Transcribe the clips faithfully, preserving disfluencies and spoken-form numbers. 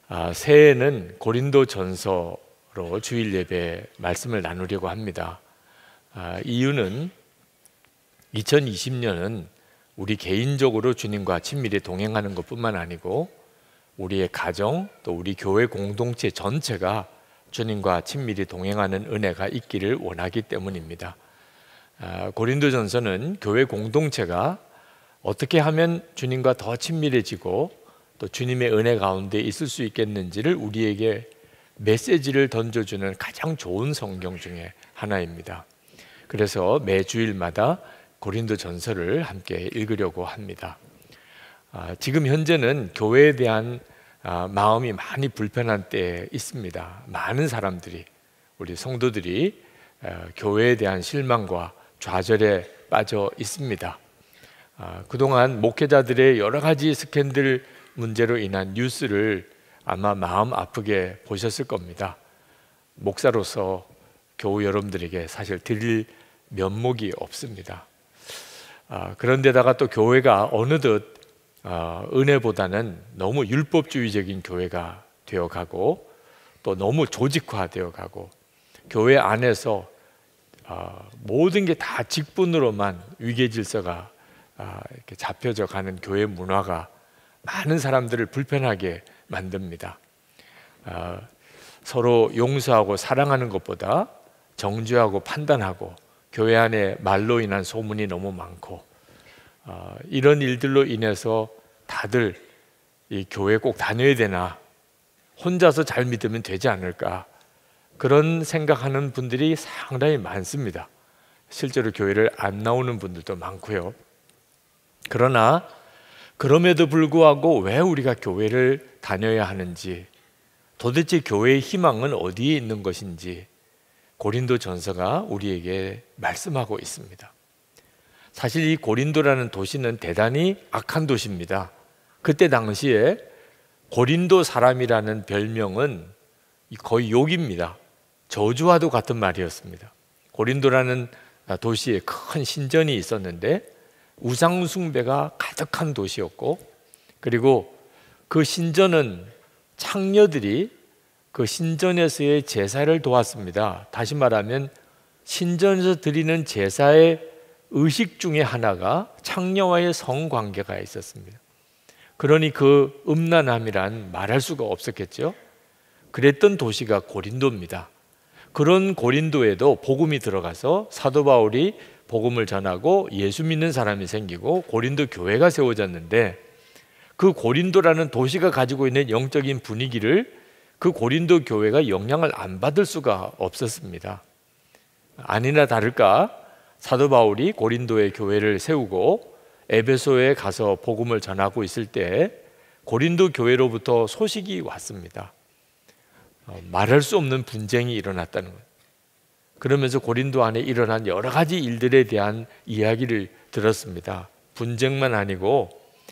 아, 새해에는 고린도전서로 주일 예배 말씀을 나누려고 합니다. 아, 이유는 이천이십 년은 우리 개인적으로 주님과 친밀히 동행하는 것뿐만 아니고 우리의 가정 또 우리 교회 공동체 전체가 주님과 친밀히 동행하는 은혜가 있기를 원하기 때문입니다. 아, 고린도전서는 교회 공동체가 어떻게 하면 주님과 더 친밀해지고 또 주님의 은혜 가운데 있을 수 있겠는지를 우리에게 메시지를 던져주는 가장 좋은 성경 중에 하나입니다. 그래서 매 주일마다 고린도전서를 함께 읽으려고 합니다. 아, 지금 현재는 교회에 대한 아, 마음이 많이 불편한 때에 있습니다. 많은 사람들이, 우리 성도들이 아, 교회에 대한 실망과 좌절에 빠져 있습니다. 아, 그동안 목회자들의 여러 가지 스캔들 문제로 인한 뉴스를 아마 마음 아프게 보셨을 겁니다. 목사로서 교우 여러분들에게 사실 드릴 면목이 없습니다. 아, 그런데다가 또 교회가 어느덧 어, 은혜보다는 너무 율법주의적인 교회가 되어가고 또 너무 조직화되어 가고 교회 안에서 어, 모든 게 다 직분으로만 위계질서가 어, 이렇게 잡혀져 가는 교회 문화가 많은 사람들을 불편하게 만듭니다. 어, 서로 용서하고 사랑하는 것보다 정죄하고 판단하고 교회 안에 말로 인한 소문이 너무 많고 어, 이런 일들로 인해서 다들 이 교회 꼭 다녀야 되나, 혼자서 잘 믿으면 되지 않을까, 그런 생각하는 분들이 상당히 많습니다. 실제로 교회를 안 나오는 분들도 많고요. 그러나 그럼에도 불구하고 왜 우리가 교회를 다녀야 하는지, 도대체 교회의 희망은 어디에 있는 것인지 고린도전서가 우리에게 말씀하고 있습니다. 사실 이 고린도라는 도시는 대단히 악한 도시입니다. 그때 당시에 고린도 사람이라는 별명은 거의 욕입니다. 저주와도 같은 말이었습니다. 고린도라는 도시에 큰 신전이 있었는데 우상 숭배가 가득한 도시였고, 그리고 그 신전은 창녀들이 그 신전에서의 제사를 도왔습니다. 다시 말하면 신전에서 드리는 제사의 의식 중에 하나가 창녀와의 성관계가 있었습니다. 그러니 그 음란함이란 말할 수가 없었겠죠. 그랬던 도시가 고린도입니다. 그런 고린도에도 복음이 들어가서 사도 바울이 복음을 전하고 예수 믿는 사람이 생기고 고린도 교회가 세워졌는데, 그 고린도라는 도시가 가지고 있는 영적인 분위기를 그 고린도 교회가 영향을 안 받을 수가 없었습니다. 아니나 다를까 사도 바울이 고린도의 교회를 세우고 에베소에 가서 복음을 전하고 있을 때 고린도 교회로부터 소식이 왔습니다. 어, 말할 수 없는 분쟁이 일어났다는 거예요. 그러면서 고린도 안에 일어난 여러 가지 일들에 대한 이야기를 들었습니다. 분쟁만 아니고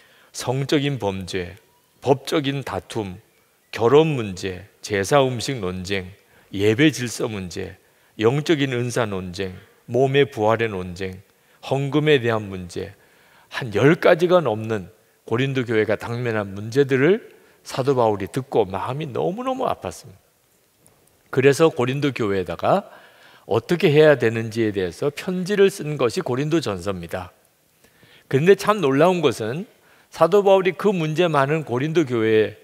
성적인 범죄, 법적인 다툼, 결혼 문제, 제사 음식 논쟁, 예배 질서 문제, 영적인 은사 논쟁, 몸의 부활의 논쟁, 헌금에 대한 문제, 한 열 가지가 넘는 고린도 교회가 당면한 문제들을 사도 바울이 듣고 마음이 너무너무 아팠습니다. 그래서 고린도 교회에다가 어떻게 해야 되는지에 대해서 편지를 쓴 것이 고린도전서입니다. 그런데 참 놀라운 것은 사도 바울이 그 문제 많은 고린도 교회에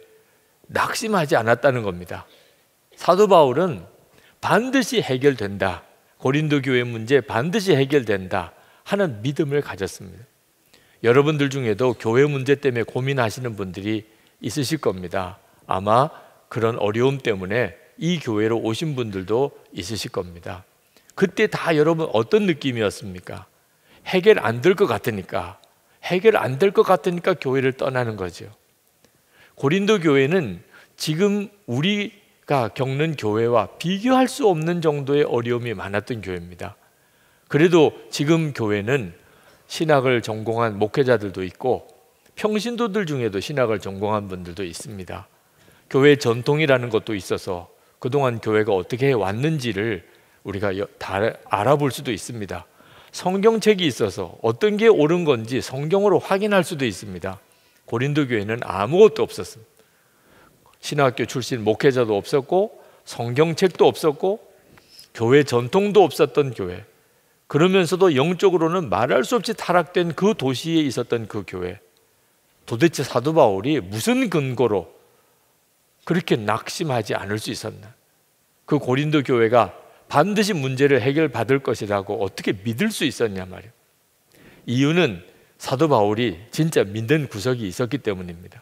낙심하지 않았다는 겁니다. 사도 바울은 반드시 해결된다, 고린도 교회 문제 반드시 해결된다 하는 믿음을 가졌습니다. 여러분들 중에도 교회 문제 때문에 고민하시는 분들이 있으실 겁니다. 아마 그런 어려움 때문에 이 교회로 오신 분들도 있으실 겁니다. 그때 다 여러분 어떤 느낌이었습니까? 해결 안 될 것 같으니까, 해결 안 될 것 같으니까 교회를 떠나는 거죠. 고린도 교회는 지금 우리가 겪는 교회와 비교할 수 없는 정도의 어려움이 많았던 교회입니다. 그래도 지금 교회는 신학을 전공한 목회자들도 있고 평신도들 중에도 신학을 전공한 분들도 있습니다. 교회 전통이라는 것도 있어서 그동안 교회가 어떻게 해왔는지를 우리가 다 알아볼 수도 있습니다. 성경책이 있어서 어떤 게 옳은 건지 성경으로 확인할 수도 있습니다. 고린도 교회는 아무것도 없었습니다. 신학교 출신 목회자도 없었고 성경책도 없었고 교회 전통도 없었던 교회, 그러면서도 영적으로는 말할 수 없이 타락된 그 도시에 있었던 그 교회, 도대체 사도 바울이 무슨 근거로 그렇게 낙심하지 않을 수 있었나? 그 고린도 교회가 반드시 문제를 해결받을 것이라고 어떻게 믿을 수 있었냐 말이에요. 이유는 사도 바울이 진짜 믿는 구석이 있었기 때문입니다.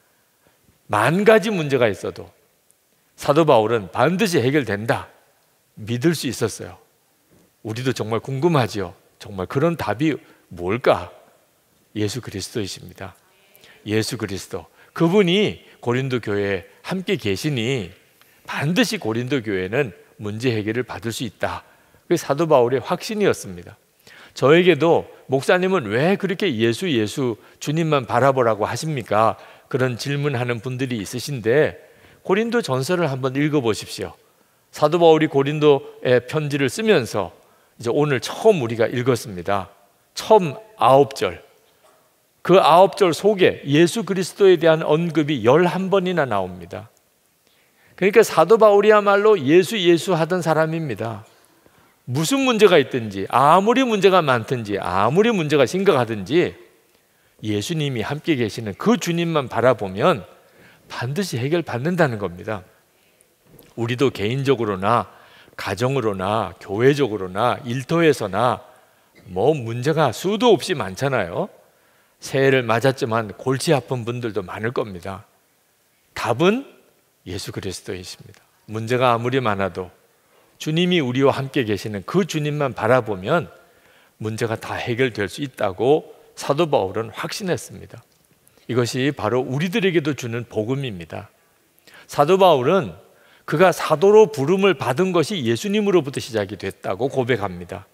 만 가지 문제가 있어도 사도 바울은 반드시 해결된다 믿을 수 있었어요. 우리도 정말 궁금하지요. 정말 그런 답이 뭘까? 예수 그리스도이십니다. 예수 그리스도, 그분이 고린도 교회에 함께 계시니 반드시 고린도 교회는 문제 해결을 받을 수 있다. 그게 사도 바울의 확신이었습니다. 저에게도 목사님은 왜 그렇게 예수 예수 주님만 바라보라고 하십니까? 그런 질문하는 분들이 있으신데 고린도 전서를 한번 읽어보십시오. 사도 바울이 고린도에 편지를 쓰면서 이제 오늘 처음 우리가 읽었습니다. 처음 아홉 절, 그 아홉 절 속에 예수 그리스도에 대한 언급이 열한 번이나 나옵니다. 그러니까 사도 바울이야말로 예수 예수 하던 사람입니다. 무슨 문제가 있든지, 아무리 문제가 많든지, 아무리 문제가 심각하든지 예수님이 함께 계시는 그 주님만 바라보면 반드시 해결받는다는 겁니다. 우리도 개인적으로나 가정으로나 교회적으로나 일터에서나 뭐 문제가 수도 없이 많잖아요. 새해를 맞았지만 골치 아픈 분들도 많을 겁니다. 답은 예수 그리스도이십니다. 문제가 아무리 많아도 주님이 우리와 함께 계시는 그 주님만 바라보면 문제가 다 해결될 수 있다고 사도 바울은 확신했습니다. 이것이 바로 우리들에게도 주는 복음입니다. 사도 바울은 그가 사도로 부름을 받은 것이 예수님으로부터 시작이 됐다고 고백합니다.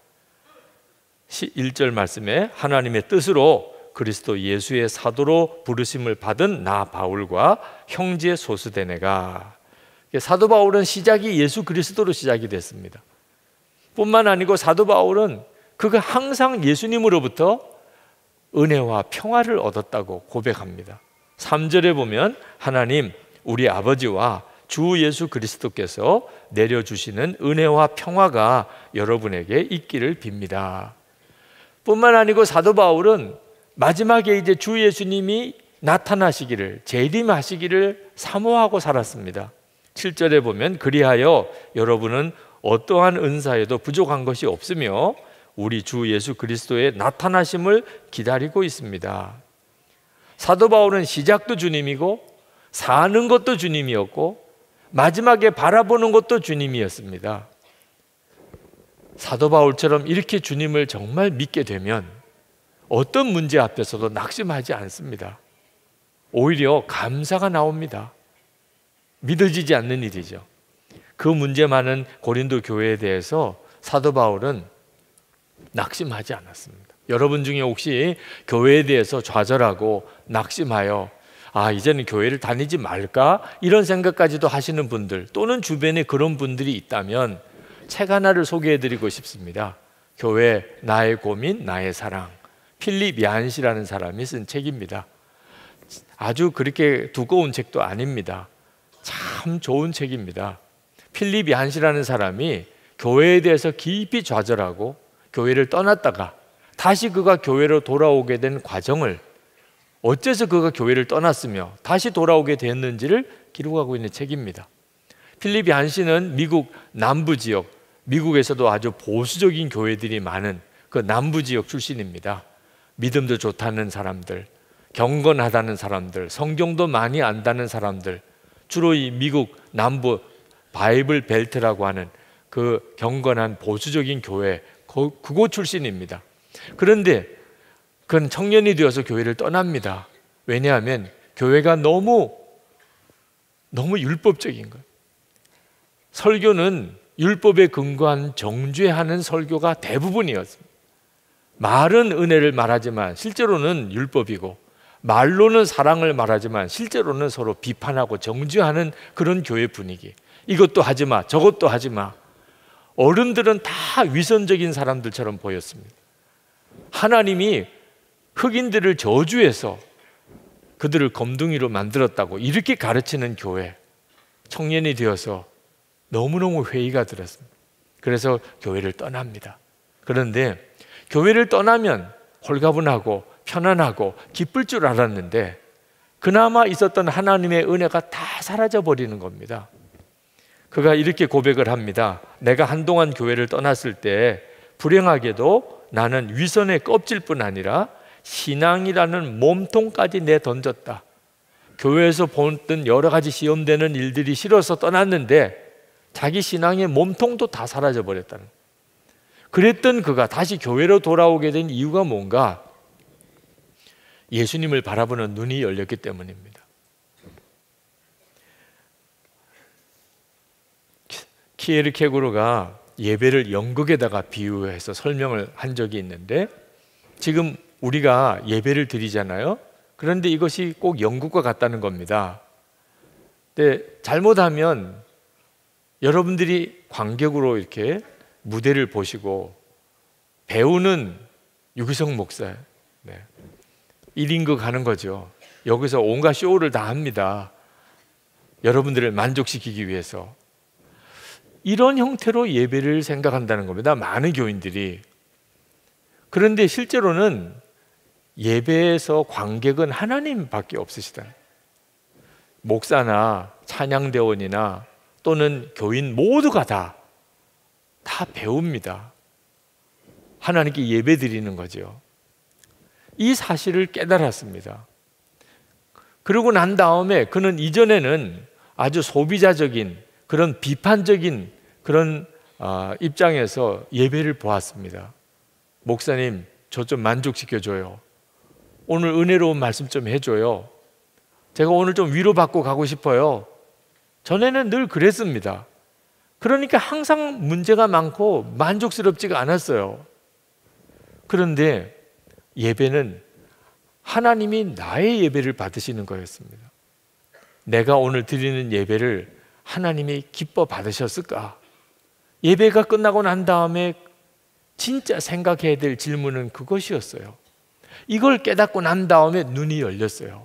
일 절 말씀에 하나님의 뜻으로 그리스도 예수의 사도로 부르심을 받은 나 바울과 형제 소스데네가, 사도 바울은 시작이 예수 그리스도로 시작이 됐습니다. 뿐만 아니고 사도 바울은 그가 항상 예수님으로부터 은혜와 평화를 얻었다고 고백합니다. 삼 절에 보면 하나님 우리 아버지와 주 예수 그리스도께서 내려주시는 은혜와 평화가 여러분에게 있기를 빕니다. 뿐만 아니고 사도 바울은 마지막에 이제 주 예수님이 나타나시기를, 재림하시기를 사모하고 살았습니다. 칠 절에 보면 그리하여 여러분은 어떠한 은사에도 부족한 것이 없으며 우리 주 예수 그리스도의 나타나심을 기다리고 있습니다. 사도 바울은 시작도 주님이고 사는 것도 주님이었고 마지막에 바라보는 것도 주님이었습니다. 사도 바울처럼 이렇게 주님을 정말 믿게 되면 어떤 문제 앞에서도 낙심하지 않습니다. 오히려 감사가 나옵니다. 믿어지지 않는 일이죠. 그 문제 많은 고린도 교회에 대해서 사도 바울은 낙심하지 않았습니다. 여러분 중에 혹시 교회에 대해서 좌절하고 낙심하여 아 이제는 교회를 다니지 말까 이런 생각까지도 하시는 분들, 또는 주변에 그런 분들이 있다면 책 하나를 소개해드리고 싶습니다. 교회 나의 고민 나의 사랑, 필립 얀시라는 사람이 쓴 책입니다. 아주 그렇게 두꺼운 책도 아닙니다. 참 좋은 책입니다. 필립 얀시라는 사람이 교회에 대해서 깊이 좌절하고 교회를 떠났다가 다시 그가 교회로 돌아오게 된 과정을, 어째서 그가 교회를 떠났으며 다시 돌아오게 됐는지를 기록하고 있는 책입니다. 필립 얀시는 미국 남부 지역, 미국에서도 아주 보수적인 교회들이 많은 그 남부 지역 출신입니다. 믿음도 좋다는 사람들, 경건하다는 사람들, 성경도 많이 안다는 사람들, 주로 이 미국 남부 바이블 벨트라고 하는 그 경건한 보수적인 교회, 그곳 출신입니다. 그런데 그는 청년이 되어서 교회를 떠납니다. 왜냐하면 교회가 너무 너무 율법적인 거예요. 설교는 율법에 근거한 정죄하는 설교가 대부분이었습니다. 말은 은혜를 말하지만 실제로는 율법이고, 말로는 사랑을 말하지만 실제로는 서로 비판하고 정죄하는 그런 교회 분위기. 이것도 하지 마, 저것도 하지 마. 어른들은 다 위선적인 사람들처럼 보였습니다. 하나님이 흑인들을 저주해서 그들을 검둥이로 만들었다고 이렇게 가르치는 교회, 청년이 되어서 너무너무 회의가 들었습니다. 그래서 교회를 떠납니다. 그런데 교회를 떠나면 홀가분하고 편안하고 기쁠 줄 알았는데 그나마 있었던 하나님의 은혜가 다 사라져 버리는 겁니다. 그가 이렇게 고백을 합니다. 내가 한동안 교회를 떠났을 때 불행하게도 나는 위선의 껍질뿐 아니라 신앙이라는 몸통까지 내던졌다. 교회에서 보던 여러 가지 시험되는 일들이 싫어서 떠났는데 자기 신앙의 몸통도 다 사라져 버렸다는 거예요. 그랬던 그가 다시 교회로 돌아오게 된 이유가 뭔가? 예수님을 바라보는 눈이 열렸기 때문입니다. 키에르케고르가 예배를 연극에다가 비유해서 설명을 한 적이 있는데, 지금 우리가 예배를 드리잖아요. 그런데 이것이 꼭 연극과 같다는 겁니다. 근데 잘못하면 여러분들이 관객으로 이렇게 무대를 보시고 배우는 유기성 목사, 네. 일 인극 하는 거죠. 여기서 온갖 쇼를 다 합니다. 여러분들을 만족시키기 위해서. 이런 형태로 예배를 생각한다는 겁니다. 많은 교인들이. 그런데 실제로는 예배에서 관객은 하나님밖에 없으시다. 목사나 찬양대원이나 또는 교인 모두가 다, 다 배웁니다. 하나님께 예배 드리는 거죠. 이 사실을 깨달았습니다. 그러고 난 다음에 그는 이전에는 아주 소비자적인 그런 비판적인 그런 어, 입장에서 예배를 보았습니다. 목사님, 저 좀 만족시켜줘요. 오늘 은혜로운 말씀 좀 해줘요. 제가 오늘 좀 위로받고 가고 싶어요. 전에는 늘 그랬습니다. 그러니까 항상 문제가 많고 만족스럽지가 않았어요. 그런데 예배는 하나님이 나의 예배를 받으시는 거였습니다. 내가 오늘 드리는 예배를 하나님이 기뻐 받으셨을까? 예배가 끝나고 난 다음에 진짜 생각해야 될 질문은 그것이었어요. 이걸 깨닫고 난 다음에 눈이 열렸어요.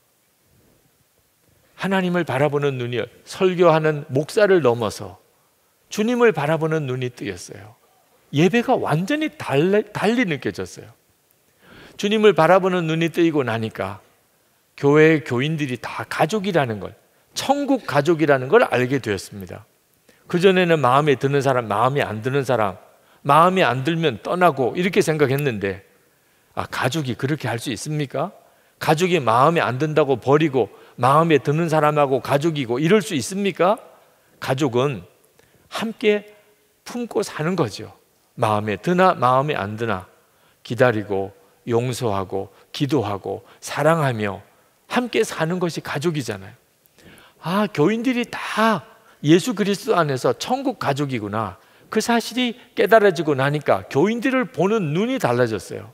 하나님을 바라보는 눈이, 설교하는 목사를 넘어서 주님을 바라보는 눈이 뜨였어요. 예배가 완전히 달리, 달리 느껴졌어요. 주님을 바라보는 눈이 뜨이고 나니까 교회의 교인들이 다 가족이라는 걸, 천국 가족이라는 걸 알게 되었습니다. 그전에는 마음에 드는 사람, 마음에 안 드는 사람, 마음에 안 들면 떠나고 이렇게 생각했는데, 아, 가족이 그렇게 할 수 있습니까? 가족이 마음에 안 든다고 버리고 마음에 드는 사람하고 가족이고 이럴 수 있습니까? 가족은 함께 품고 사는 거죠. 마음에 드나 마음에 안 드나 기다리고 용서하고 기도하고 사랑하며 함께 사는 것이 가족이잖아요. 아, 교인들이 다 예수 그리스도 안에서 천국 가족이구나, 그 사실이 깨달아지고 나니까 교인들을 보는 눈이 달라졌어요.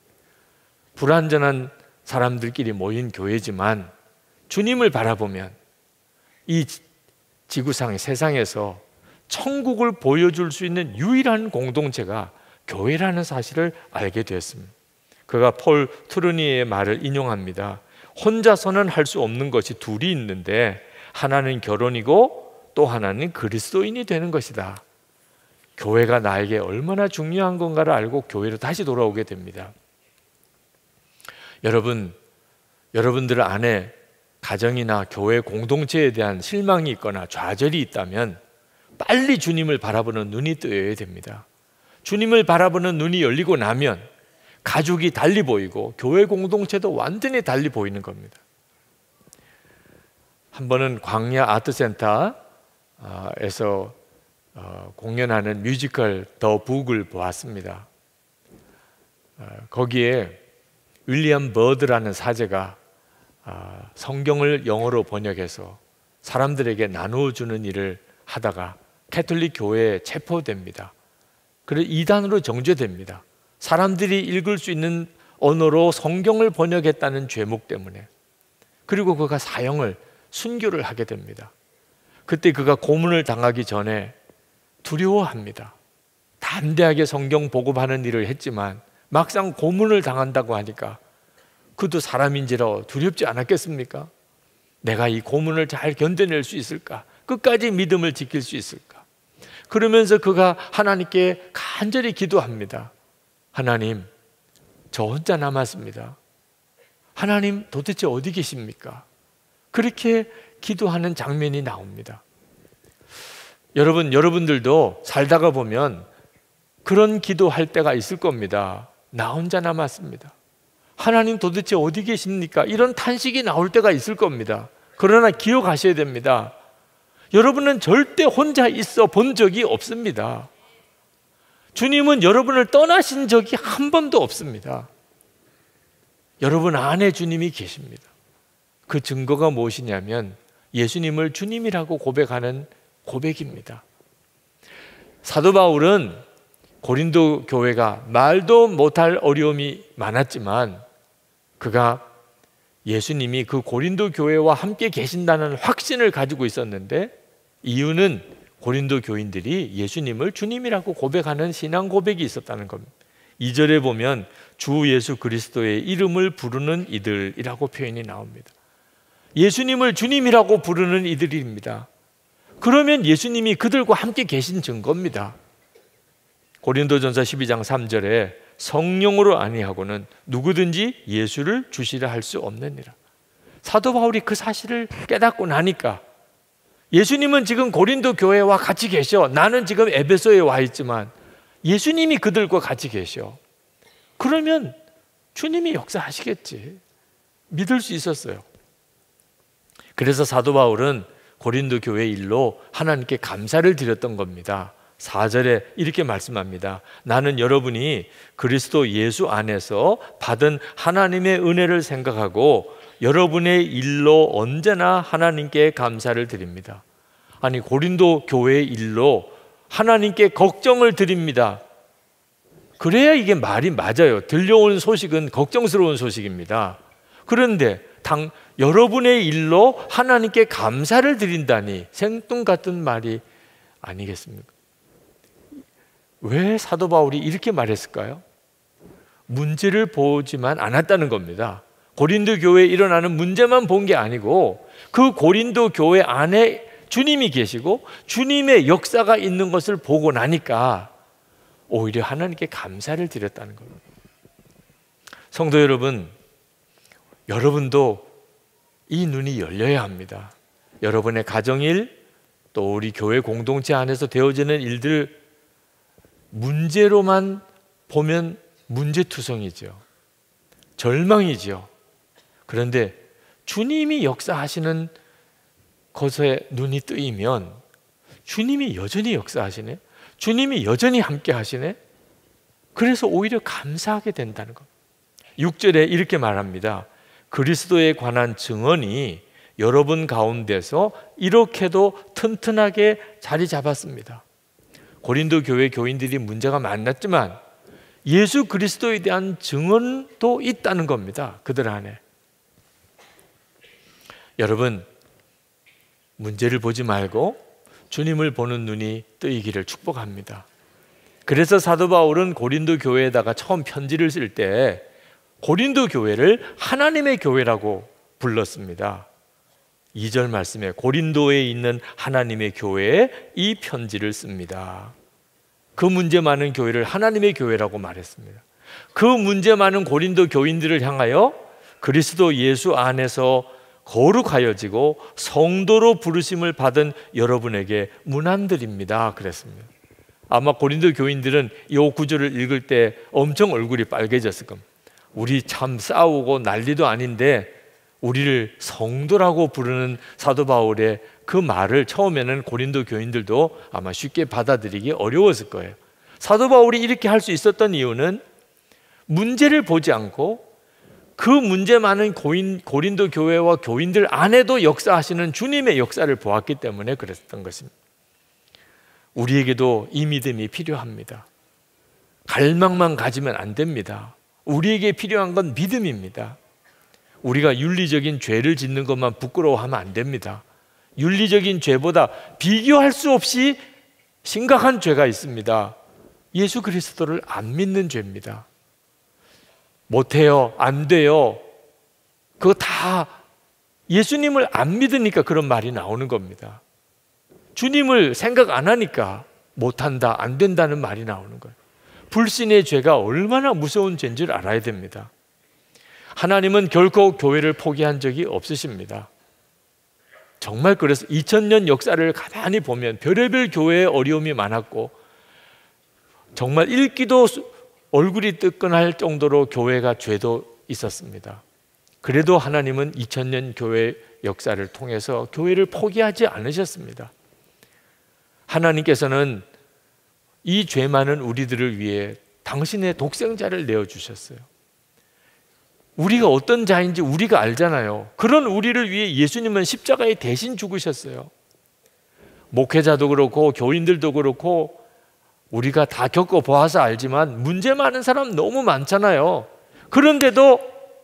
불완전한 사람들끼리 모인 교회지만 주님을 바라보면 이 지구상의 세상에서 천국을 보여줄 수 있는 유일한 공동체가 교회라는 사실을 알게 되었습니다. 그가 폴 트루니의 말을 인용합니다. 혼자서는 할 수 없는 것이 둘이 있는데 하나는 결혼이고 또 하나는 그리스도인이 되는 것이다. 교회가 나에게 얼마나 중요한 건가를 알고 교회로 다시 돌아오게 됩니다. 여러분, 여러분들 안에 가정이나 교회 공동체에 대한 실망이 있거나 좌절이 있다면 빨리 주님을 바라보는 눈이 뜨여야 됩니다. 주님을 바라보는 눈이 열리고 나면 가족이 달리 보이고 교회 공동체도 완전히 달리 보이는 겁니다. 한 번은 광야 아트센터에서 공연하는 뮤지컬 더 북을 보았습니다. 거기에 윌리엄 버드라는 사제가 성경을 영어로 번역해서 사람들에게 나누어 주는 일을 하다가 캐톨릭 교회에 체포됩니다. 그래서 이단으로 정죄됩니다. 사람들이 읽을 수 있는 언어로 성경을 번역했다는 죄목 때문에. 그리고 그가 사형을, 순교를 하게 됩니다. 그때 그가 고문을 당하기 전에 두려워합니다. 담대하게 성경 보급하는 일을 했지만 막상 고문을 당한다고 하니까 그도 사람인지라 두렵지 않았겠습니까? 내가 이 고문을 잘 견뎌낼 수 있을까? 끝까지 믿음을 지킬 수 있을까? 그러면서 그가 하나님께 간절히 기도합니다. 하나님, 저 혼자 남았습니다. 하나님 도대체 어디 계십니까? 그렇게 기도하는 장면이 나옵니다. 여러분, 여러분들도 살다가 보면 그런 기도할 때가 있을 겁니다. 나 혼자 남았습니다. 하나님 도대체 어디 계십니까? 이런 탄식이 나올 때가 있을 겁니다. 그러나 기억하셔야 됩니다. 여러분은 절대 혼자 있어 본 적이 없습니다. 주님은 여러분을 떠나신 적이 한 번도 없습니다. 여러분 안에 주님이 계십니다. 그 증거가 무엇이냐면 예수님을 주님이라고 고백하는 고백입니다. 사도 바울은 고린도 교회가 말도 못할 어려움이 많았지만 그가 예수님이 그 고린도 교회와 함께 계신다는 확신을 가지고 있었는데, 이유는 고린도 교인들이 예수님을 주님이라고 고백하는 신앙 고백이 있었다는 겁니다. 이 절에 보면 주 예수 그리스도의 이름을 부르는 이들이라고 표현이 나옵니다. 예수님을 주님이라고 부르는 이들입니다. 그러면 예수님이 그들과 함께 계신 증거입니다. 고린도전서 십이 장 삼 절에 성령으로 아니하고는 누구든지 예수를 주시라 할 수 없느니라. 사도 바울이 그 사실을 깨닫고 나니까 예수님은 지금 고린도 교회와 같이 계셔. 나는 지금 에베소에 와 있지만 예수님이 그들과 같이 계셔. 그러면 주님이 역사하시겠지. 믿을 수 있었어요. 그래서 사도 바울은 고린도 교회 일로 하나님께 감사를 드렸던 겁니다. 사 절에 이렇게 말씀합니다. 나는 여러분이 그리스도 예수 안에서 받은 하나님의 은혜를 생각하고 여러분의 일로 언제나 하나님께 감사를 드립니다. 아니, 고린도 교회의 일로 하나님께 걱정을 드립니다. 그래야 이게 말이 맞아요. 들려온 소식은 걱정스러운 소식입니다. 그런데 당 여러분의 일로 하나님께 감사를 드린다니 생뚱같은 말이 아니겠습니까? 왜 사도 바울이 이렇게 말했을까요? 문제를 보지만 않았다는 겁니다. 고린도 교회에 일어나는 문제만 본 게 아니고 그 고린도 교회 안에 주님이 계시고 주님의 역사가 있는 것을 보고 나니까 오히려 하나님께 감사를 드렸다는 겁니다. 성도 여러분, 여러분도 이 눈이 열려야 합니다. 여러분의 가정일, 또 우리 교회 공동체 안에서 되어지는 일들 문제로만 보면 문제투성이죠. 절망이죠. 그런데 주님이 역사하시는 것에 눈이 뜨이면 주님이 여전히 역사하시네, 주님이 여전히 함께 하시네. 그래서 오히려 감사하게 된다는 것. 육 절에 이렇게 말합니다. 그리스도에 관한 증언이 여러분 가운데서 이렇게도 튼튼하게 자리 잡았습니다. 고린도 교회 교인들이 문제가 많았지만 예수 그리스도에 대한 증언도 있다는 겁니다. 그들 안에. 여러분, 문제를 보지 말고 주님을 보는 눈이 뜨이기를 축복합니다. 그래서 사도 바울은 고린도 교회에다가 처음 편지를 쓸 때 고린도 교회를 하나님의 교회라고 불렀습니다. 이 절 말씀에 고린도에 있는 하나님의 교회에 이 편지를 씁니다. 그 문제 많은 교회를 하나님의 교회라고 말했습니다. 그 문제 많은 고린도 교인들을 향하여 그리스도 예수 안에서 거룩하여지고 성도로 부르심을 받은 여러분에게 문안드립니다 그랬습니다. 아마 고린도 교인들은 이 구절을 읽을 때 엄청 얼굴이 빨개졌을 겁니다. 우리 참 싸우고 난리도 아닌데 우리를 성도라고 부르는 사도 바울의 그 말을 처음에는 고린도 교인들도 아마 쉽게 받아들이기 어려웠을 거예요. 사도 바울이 이렇게 할 수 있었던 이유는 문제를 보지 않고 그 문제 많은 고인, 고린도 교회와 교인들 안에도 역사하시는 주님의 역사를 보았기 때문에 그랬던 것입니다. 우리에게도 이 믿음이 필요합니다. 갈망만 가지면 안 됩니다. 우리에게 필요한 건 믿음입니다. 우리가 윤리적인 죄를 짓는 것만 부끄러워하면 안 됩니다. 윤리적인 죄보다 비교할 수 없이 심각한 죄가 있습니다. 예수 그리스도를 안 믿는 죄입니다. 못해요, 안 돼요, 그거 다 예수님을 안 믿으니까 그런 말이 나오는 겁니다. 주님을 생각 안 하니까 못한다, 안 된다는 말이 나오는 거예요. 불신의 죄가 얼마나 무서운 죄인지를 알아야 됩니다. 하나님은 결코 교회를 포기한 적이 없으십니다. 정말 그래서 이천 년 역사를 가만히 보면 별의별 교회에 어려움이 많았고 정말 읽기도 얼굴이 뜨끈할 정도로 교회가 죄도 있었습니다. 그래도 하나님은 이천 년 교회 역사를 통해서 교회를 포기하지 않으셨습니다. 하나님께서는 이 죄 많은 우리들을 위해 당신의 독생자를 내어주셨어요. 우리가 어떤 자인지 우리가 알잖아요. 그런 우리를 위해 예수님은 십자가에 대신 죽으셨어요. 목회자도 그렇고 교인들도 그렇고 우리가 다 겪어보아서 알지만 문제 많은 사람 너무 많잖아요. 그런데도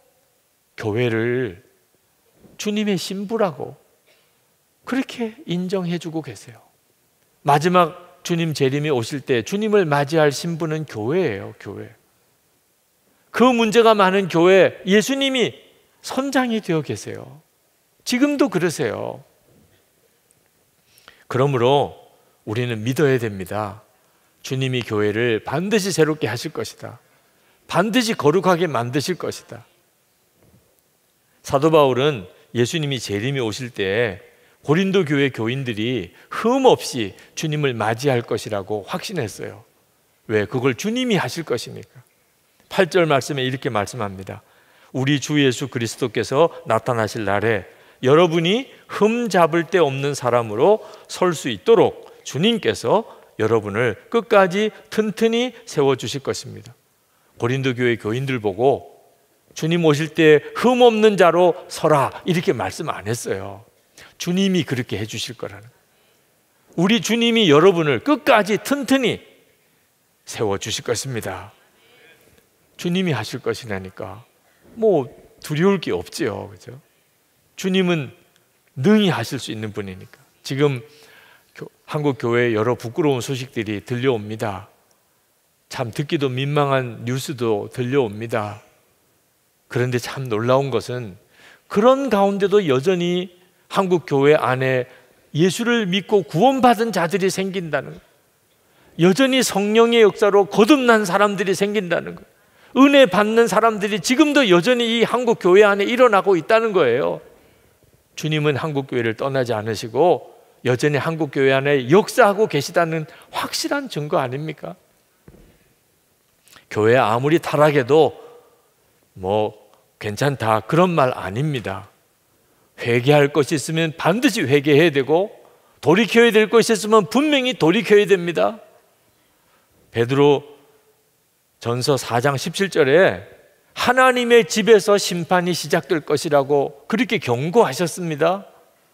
교회를 주님의 신부라고 그렇게 인정해주고 계세요. 마지막 주님 재림이 오실 때 주님을 맞이할 신부는 교회예요. 교회. 그 문제가 많은 교회 예수님이 선장이 되어 계세요. 지금도 그러세요. 그러므로 우리는 믿어야 됩니다. 주님이 교회를 반드시 새롭게 하실 것이다. 반드시 거룩하게 만드실 것이다. 사도 바울은 예수님이 재림이 오실 때 고린도 교회 교인들이 흠 없이 주님을 맞이할 것이라고 확신했어요. 왜? 그걸 주님이 하실 것이니까. 팔 절 말씀에 이렇게 말씀합니다. 우리 주 예수 그리스도께서 나타나실 날에 여러분이 흠 잡을 데 없는 사람으로 설 수 있도록 주님께서 여러분을 끝까지 튼튼히 세워주실 것입니다. 고린도 교회 교인들 보고 주님 오실 때 흠 없는 자로 서라 이렇게 말씀 안 했어요. 주님이 그렇게 해주실 거라는. 우리 주님이 여러분을 끝까지 튼튼히 세워주실 것입니다. 주님이 하실 것이라니까 뭐 두려울 게 없지요. 그죠? 주님은 능히 하실 수 있는 분이니까. 지금 한국 교회에 여러 부끄러운 소식들이 들려옵니다. 참 듣기도 민망한 뉴스도 들려옵니다. 그런데 참 놀라운 것은 그런 가운데도 여전히 한국 교회 안에 예수를 믿고 구원받은 자들이 생긴다는 거예요. 여전히 성령의 역사로 거듭난 사람들이 생긴다는 거예요. 은혜 받는 사람들이 지금도 여전히 이 한국 교회 안에 일어나고 있다는 거예요. 주님은 한국 교회를 떠나지 않으시고 여전히 한국 교회 안에 역사하고 계시다는 확실한 증거 아닙니까? 교회 아무리 타락해도 뭐 괜찮다 그런 말 아닙니다. 회개할 것이 있으면 반드시 회개해야 되고 돌이켜야 될 것이 있으면 분명히 돌이켜야 됩니다. 베드로 전서 사 장 십칠 절에 하나님의 집에서 심판이 시작될 것이라고 그렇게 경고하셨습니다.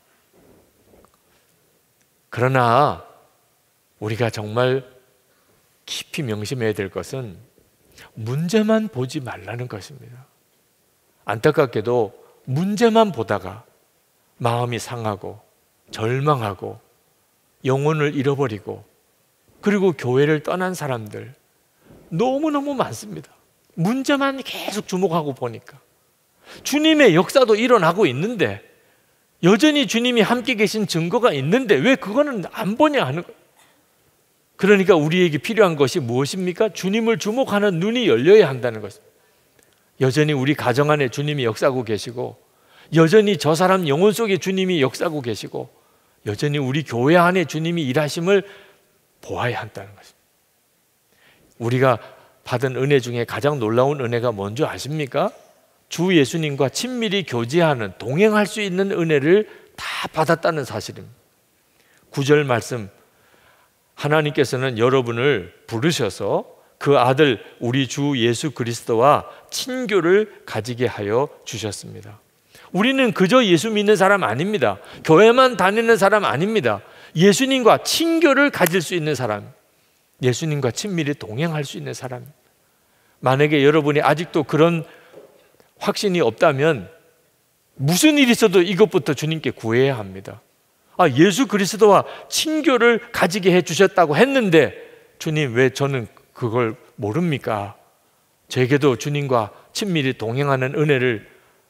그러나 우리가 정말 깊이 명심해야 될 것은 문제만 보지 말라는 것입니다. 안타깝게도 문제만 보다가 마음이 상하고 절망하고 영혼을 잃어버리고 그리고 교회를 떠난 사람들 너무너무 많습니다. 문제만 계속 주목하고 보니까 주님의 역사도 일어나고 있는데 여전히 주님이 함께 계신 증거가 있는데 왜 그거는 안 보냐 하는 거예요. 그러니까 우리에게 필요한 것이 무엇입니까? 주님을 주목하는 눈이 열려야 한다는 것입니다. 여전히 우리 가정 안에 주님이 역사하고 계시고 여전히 저 사람 영혼 속에 주님이 역사하고 계시고 여전히 우리 교회 안에 주님이 일하심을 보아야 한다는 것입니다. 우리가 받은 은혜 중에 가장 놀라운 은혜가 뭔지 아십니까? 주 예수님과 친밀히 교제하는 동행할 수 있는 은혜를 다 받았다는 사실입니다. 구 절 말씀, 하나님께서는 여러분을 부르셔서 그 아들 우리 주 예수 그리스도와 친교를 가지게 하여 주셨습니다. 우리는 그저 예수 믿는 사람 아닙니다. 교회만 다니는 사람 아닙니다. 예수님과 친교를 가질 수 있는 사람, 예수님과 친밀히 동행할 수 있는 사람. 만약에 여러분이 아직도 그런 확신이 없다면 무슨 일이 있어도 이것부터 주님께 구해야 합니다. 아, 예수 그리스도와 친교를 가지게 해주셨다고 했는데 주님 왜 저는 그걸 모릅니까? 저에게도 주님과 친밀히 동행하는 은혜를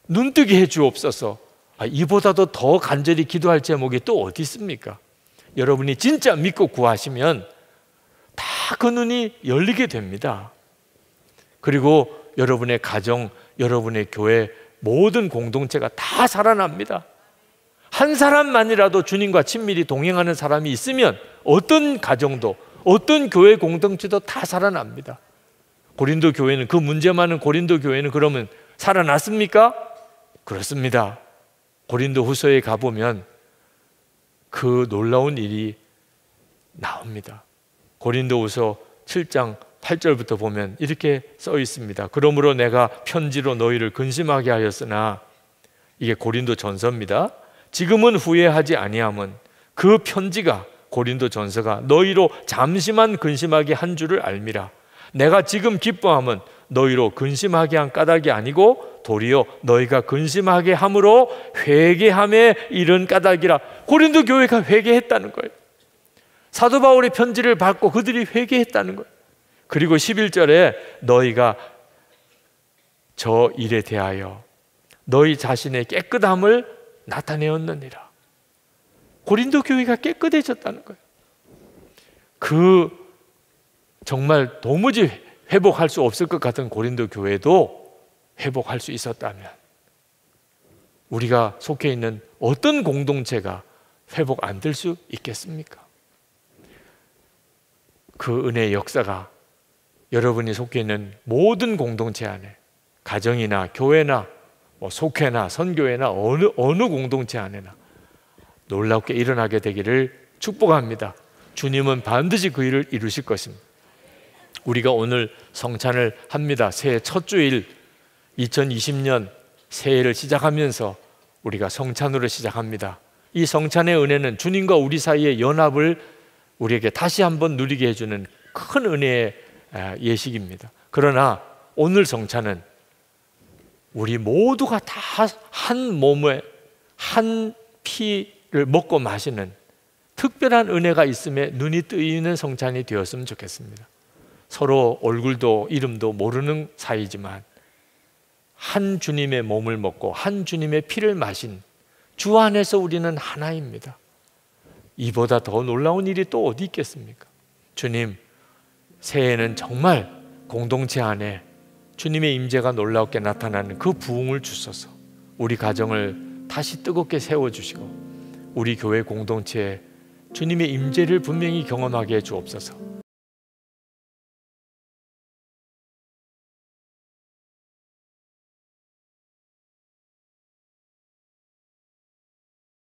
눈뜨게 해 주옵소서. 아, 이보다도 더 간절히 기도할 제목이 또 어디 있습니까? 여러분이 진짜 믿고 구하시면 다 그 눈이 열리게 됩니다. 그리고 여러분의 가정, 여러분의 교회, 모든 공동체가 다 살아납니다. 한 사람만이라도 주님과 친밀히 동행하는 사람이 있으면 어떤 가정도, 어떤 교회 공동체도 다 살아납니다. 고린도 교회는, 그 문제 많은 고린도 교회는 그러면 살아났습니까? 그렇습니다. 고린도 후서에 가보면 그 놀라운 일이 나옵니다. 고린도 후서 칠 장 팔 절부터 보면 이렇게 써 있습니다. 그러므로 내가 편지로 너희를 근심하게 하였으나, 이게 고린도 전서입니다. 지금은 후회하지 아니함은 그 편지가, 고린도 전서가 너희로 잠시만 근심하게 한 줄을 알미라. 내가 지금 기뻐함은 너희로 근심하게 한 까닭이 아니고 도리어 너희가 근심하게 함으로 회개함에 이른 까닭이라. 고린도 교회가 회개했다는 거예요. 사도 바울의 편지를 받고 그들이 회개했다는 거예요. 그리고 십일 절에 너희가 저 일에 대하여 너희 자신의 깨끗함을 나타내었느니라. 고린도 교회가 깨끗해졌다는 거예요. 그 정말 도무지 회복할 수 없을 것 같은 고린도 교회도 회복할 수 있었다면 우리가 속해 있는 어떤 공동체가 회복 안 될 수 있겠습니까? 그 은혜의 역사가 여러분이 속해 있는 모든 공동체 안에, 가정이나 교회나 뭐 속회나 선교회나 어느 어느 공동체 안에나 놀랍게 일어나게 되기를 축복합니다. 주님은 반드시 그 일을 이루실 것입니다. 우리가 오늘 성찬을 합니다. 새해 첫 주일, 이천이십 년 새해를 시작하면서 우리가 성찬으로 시작합니다. 이 성찬의 은혜는 주님과 우리 사이의 연합을 우리에게 다시 한번 누리게 해주는 큰 은혜의 예식입니다. 그러나 오늘 성찬은 우리 모두가 다 한 몸에 한 피를 먹고 마시는 특별한 은혜가 있음에 눈이 뜨이는 성찬이 되었으면 좋겠습니다. 서로 얼굴도 이름도 모르는 사이지만 한 주님의 몸을 먹고 한 주님의 피를 마신 주 안에서 우리는 하나입니다. 이보다 더 놀라운 일이 또 어디 있겠습니까? 주님, 새해에는 정말 공동체 안에 주님의 임재가 놀랍게 나타나는 그 부흥을 주소서. 우리 가정을 다시 뜨겁게 세워주시고 우리 교회 공동체에 주님의 임재를 분명히 경험하게 해 주옵소서.